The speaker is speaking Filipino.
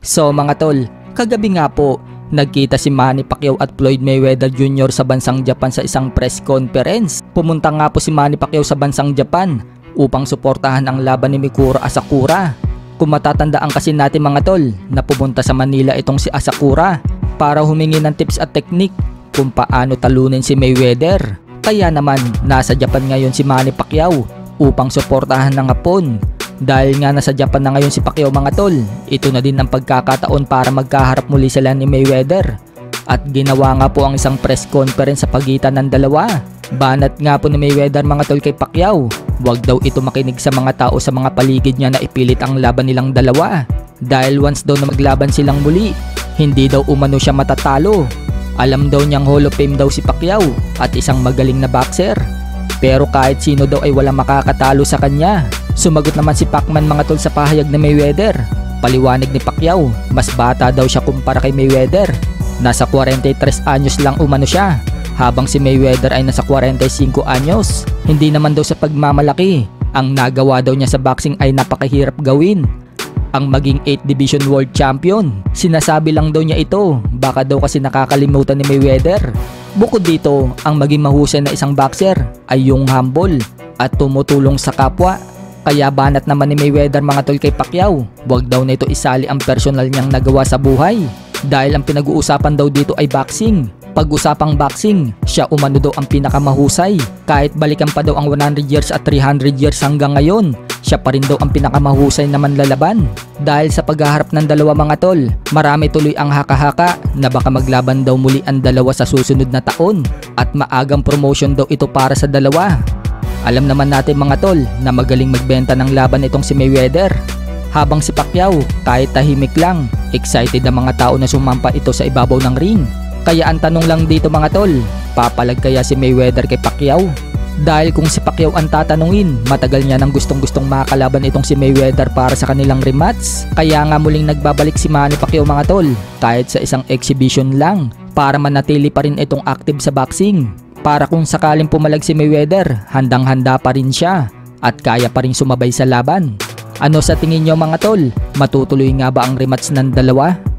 So mga tol, kagabi nga po, nagkita si Manny Pacquiao at Floyd Mayweather Jr. sa bansang Japan sa isang press conference. Pumunta nga po si Manny Pacquiao sa bansang Japan upang suportahan ang laban ni Mikuro Asakura. Kung matatandaan kasi natin mga tol, na pumunta sa Manila itong si Asakura para humingi ng tips at teknik kung paano talunin si Mayweather. Kaya naman, nasa Japan ngayon si Manny Pacquiao upang suportahan ng Hapon. Dahil nga nasa Japan na ngayon si Pacquiao mga tol, ito na din ang pagkakataon para magkaharap muli sila ni Mayweather. At ginawa nga po ang isang press conference sa pagitan ng dalawa. Banat nga po ni Mayweather mga tol kay Pacquiao, wag daw ito makinig sa mga tao sa mga paligid niya na ipilit ang laban nilang dalawa. Dahil once daw na maglaban silang muli, hindi daw umano siya matatalo. Alam daw niyang Hall of Fame daw si Pacquiao at isang magaling na boxer. Pero kahit sino daw ay walang makakatalo sa kanya. Sumagot naman si Pacman mga tol sa pahayag ni Mayweather. Paliwanag ni Pacquiao, mas bata daw siya kumpara kay Mayweather. Nasa 43 anyos lang umano siya, habang si Mayweather ay nasa 45 anyos. Hindi naman daw sa pagmamalaki, ang nagawa daw niya sa boxing ay napakahirap gawin. Ang maging 8th Division World Champion. Sinasabi lang daw niya ito, baka daw kasi nakakalimutan ni Mayweather. Bukod dito, ang maging mahusay na isang boxer ay yung humble at tumutulong sa kapwa. Kaya banat naman ni Mayweather mga tol kay Pacquiao, wag daw na ito isali ang personal niyang nagawa sa buhay. Dahil ang pinag-uusapan daw dito ay boxing. Pag-usapang boxing, siya umano daw ang pinakamahusay. Kahit balikan pa daw ang 100 years at 300 years hanggang ngayon, siya pa rin daw ang pinakamahusay na manlalaban. Dahil sa paghaharap ng dalawa mga tol, marami tuloy ang haka-haka na baka maglaban daw muli ang dalawa sa susunod na taon. At maagang promotion daw ito para sa dalawa. Alam naman natin mga tol na magaling magbenta ng laban itong si Mayweather. Habang si Pacquiao, kahit tahimik lang, excited ang mga tao na sumampa ito sa ibabaw ng ring. Kaya ang tanong lang dito mga tol, papalag kaya si Mayweather kay Pacquiao? Dahil kung si Pacquiao ang tatanungin, matagal niya nang gustong-gustong makalaban itong si Mayweather para sa kanilang rematch. Kaya nga muling nagbabalik si Manny Pacquiao mga tol, kahit sa isang exhibition lang, para manatili pa rin itong active sa boxing. Para kung sakaling pumalag si Mayweather, handang-handa pa rin siya at kaya pa rin sumabay sa laban. Ano sa tingin nyo mga tol? Matutuloy nga ba ang rematch ng dalawa?